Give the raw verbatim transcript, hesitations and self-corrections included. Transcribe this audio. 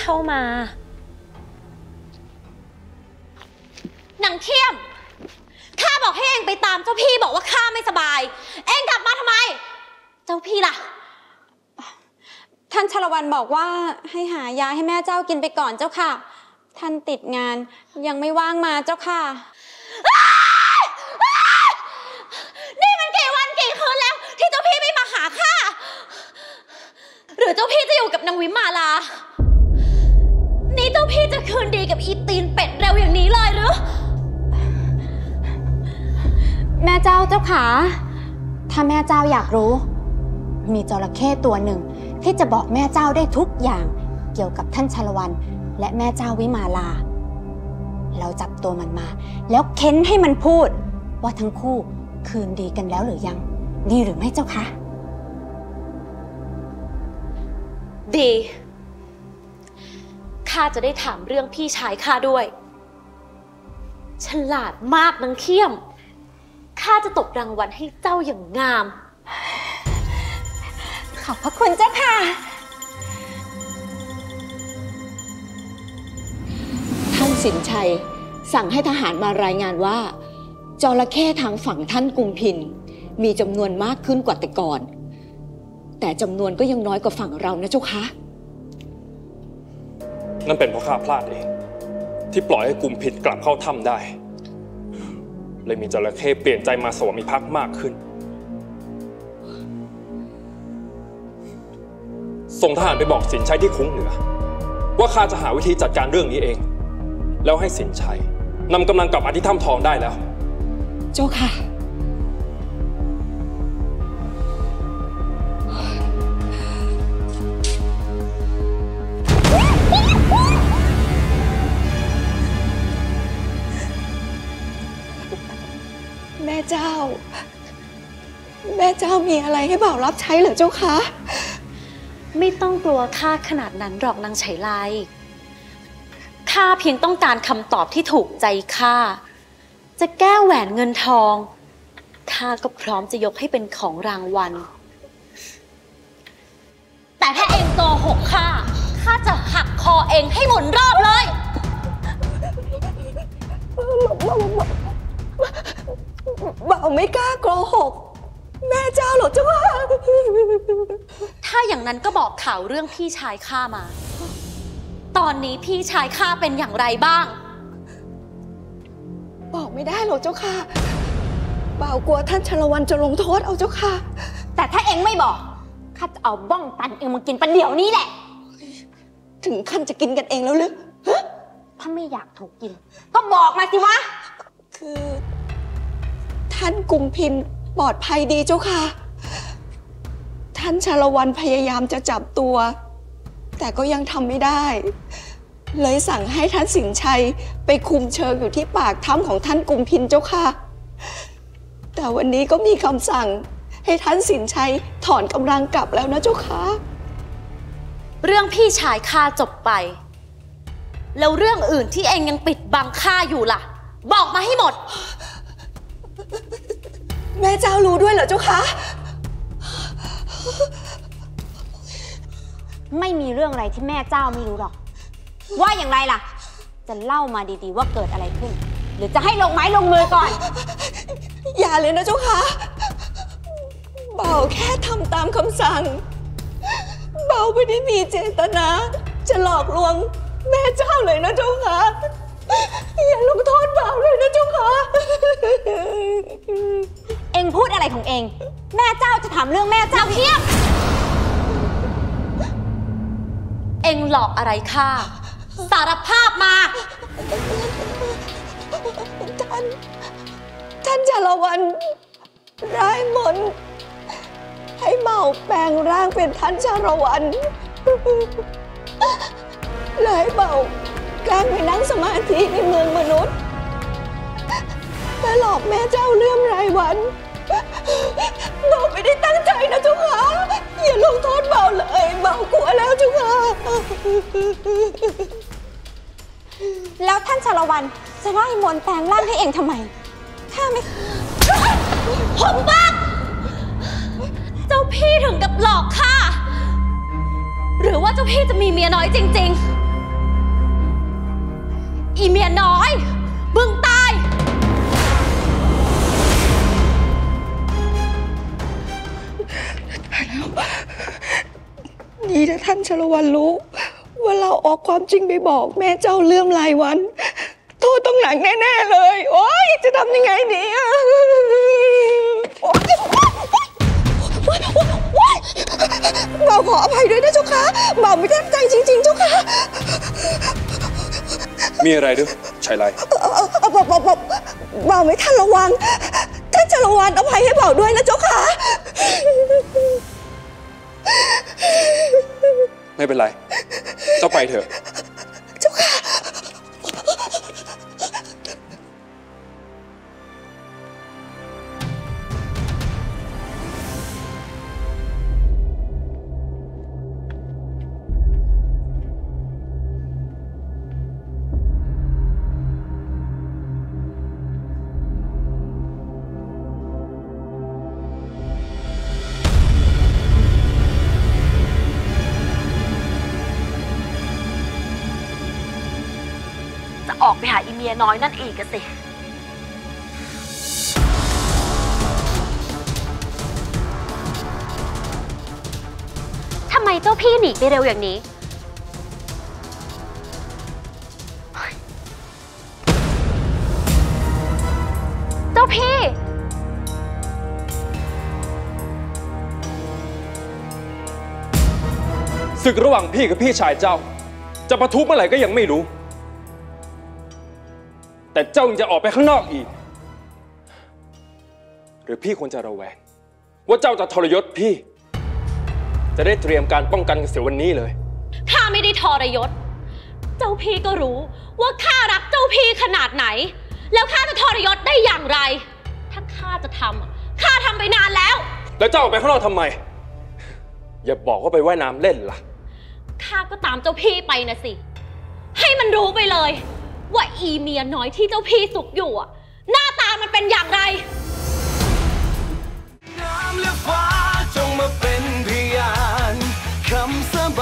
เข้ามาหนังเขี้ยมข้าบอกให้เองไปตามเจ้าพี่บอกว่าข้าไม่สบายเองกลับมาทำไมเจ้าพี่ล่ะท่านชลวันบอกว่าให้หายาให้แม่เจ้ากินไปก่อนเจ้าค่ะท่านติดงานยังไม่ว่างมาเจ้าค่ะนี่มันกี่วันกี่คืนแล้วที่เจ้าพี่ไม่มาหาข้าหรือเจ้าพี่จะอยู่กับนางวิมาลานี่เจ้าพี่จะคืนดีกับอีตีนเป็ดเร็วอย่างนี้เลยหรือแม่เจ้าเจ้าขาถ้าแม่เจ้าอยากรู้มีจระเข้ตัวหนึ่งที่จะบอกแม่เจ้าได้ทุกอย่างเกี่ยวกับท่านชลวันและแม่เจ้าวิมาลาเราจับตัวมันมาแล้วเค้นให้มันพูดว่าทั้งคู่คืนดีกันแล้วหรือยังดีหรือไม่เจ้าคะดีข้าจะได้ถามเรื่องพี่ชายข้าด้วยฉลาดมากนางเขี้ยมข้าจะตบรางวัลให้เจ้าอย่างงามขอบพระคุณเจ้าค่ะท่านสินชัยสั่งให้ทหารมารายงานว่าจระเข้ทางฝั่งท่านกุมพินมีจำนวนมากขึ้นกว่าแต่ก่อนแต่จำนวนก็ยังน้อยกว่าฝั่งเรานะเจ้าคะนั่นเป็นเพราะข้าพลาดเองที่ปล่อยให้กุมพินกลับเข้าถ้ำได้เลยมีจระเข้เปลี่ยนใจมาสวามิภักดิ์มากขึ้นส่งทหารไปบอกสินชัยที่คุ้งเหนือว่าข้าจะหาวิธีจัดการเรื่องนี้เองแล้วให้สินชัยนำกำลังกลับมาที่ถ้ำทองได้แล้วเจ้าค่ะแม่เจ้าแม่เจ้ามีอะไรให้บ่าวรับใช้เหรอเจ้าคะไม่ต้องกลัวข้าขนาดนั้นหรอกนางไฉไลข้าเพียงต้องการคำตอบที่ถูกใจข้าจะแก้แหวนเงินทองข้าก็พร้อมจะยกให้เป็นของรางวัลแต่ถ้าเองโกหกข้าข้าจะหักคอเองให้หมุนรอบเลยบ่าวไม่กล้าโกหกแม่เจ้าหรอเจ้าค่ะถ้าอย่างนั้นก็บอกข่าวเรื่องพี่ชายข้ามาตอนนี้พี่ชายข้าเป็นอย่างไรบ้างบอกไม่ได้หรอกเจ้าค่ะบ่าวกลัวท่านชลวันจะลงโทษเอาเจ้าค่ะแต่ถ้าเอ็งไม่บอกข้าจะเอาบ้องตันเอ็งมากินประเดี๋ยวนี้แหละถึงขั้นจะกินกันเองแล้วหรือถ้าไม่อยากถูกกินก็บอกมาสิวะคือท่านกุมพินปลอดภัยดีเจ้าค่ะท่านชลวันพยายามจะจับตัวแต่ก็ยังทำไม่ได้เลยสั่งให้ท่านสินชัยไปคุมเชิงอยู่ที่ปากถ้ำของท่านกุมพินเจ้าค่ะแต่วันนี้ก็มีคำสั่งให้ท่านสินชัยถอนกำลังกลับแล้วนะเจ้าค่ะเรื่องพี่ชายข้าจบไปแล้วเรื่องอื่นที่เองยังปิดบังข้าอยู่ล่ะบอกมาให้หมดแม่เจ้ารู้ด้วยเหรอเจ้าคะไม่มีเรื่องอะไรที่แม่เจ้าไม่รู้หรอกว่าอย่างไรล่ะจะเล่ามาดีๆว่าเกิดอะไรขึ้นหรือจะให้ลงไม้ลงมือก่อนอย่าเลยนะเจ้าคะเบาแค่ทำตามคำสั่งเบาไม่ได้มีเจตนาจะหลอกลวงแม่เจ้าเลยนะเจ้าคะอย่าลงโทษเบาเลยนะเจ้าคะเอ็งพูดอะไรของเอ็งแม่เจ้าจะถามเรื่องแม่เจ้าเทียบเอ็งหลอกอะไรข้าสารภาพมาท่านท่านชลวันร้ายมนต์ให้เมาแปลงร่างเป็นท่านชลวันเลยเบากลางไปนั่งสมาธิในเมืองมนุษย์และหลอกแม่เจ้าเลื่อมรายวันเบาไม่ได้ตั้งใจนะเจ้าค่ะอย่าลงโทษเบาเลยเบากลัวแล้วเจ้าค่ะแล้วท่านชลวันจะไล่มนต์แปลงร่างให้เองทำไมข้าไม่ผมบ้าเจ้าพี่ถึงกับหลอกข้าหรือว่าเจ้าพี่จะมีเมียน้อยจริงๆอีเมียน้อยมึงตายดีนะท่านชลวันรู้ว่าเราออกความจริงไปบอกแม่เจ้าเลื่อมรายวันโทษต้องหนักแน่ๆเลยโอ๊ยจะทำยังไงดีอะบ่าวขออภัยด้วยนะเจ้าค่ะบ่าวไม่ตั้งใจจริงๆเจ้าค่ะมีอะไรด้วยชัยไลบ่าวบ่าวบ่าวบ่าวไม่ทันระวังท่านชลวันอภัยให้บ่าวด้วยนะเจ้าค่ะไม่เป็นไรเจ้าไปเถอะเจ้าค่ะออกไปหาอีเมียน้อยนั่นอีกสิทำไมเจ้าพี่หนีไปเร็วอย่างนี้เจ้าพี่ศึกระหว่างพี่กับพี่ชายเจ้าจะปะทุเมื่อไหร่ก็ยังไม่รู้แต่เจ้ายังจะออกไปข้างนอกอีกหรือพี่ควรจะระแวงว่าเจ้าจะทรยศพี่จะได้เตรียมการป้องกันกันเสียวันนี้เลยข้าไม่ได้ทรยศเจ้าพี่ก็รู้ว่าข้ารักเจ้าพี่ขนาดไหนแล้วข้าจะทรยศได้อย่างไรถ้าข้าจะทำข้าทำไปนานแล้วแล้วเจ้าออกไปข้างนอกทำไมอย่าบอกว่าไปว่ายน้ำเล่นล่ะข้าก็ตามเจ้าพี่ไปนะสิให้มันรู้ไปเลยว่าอีเมียน้อยที่เจ้าพี่สุกอยู่อะหน้าตามันเป็นอย่างไรน้ำและฟ้าจงมาเป็นพยานคำสาบ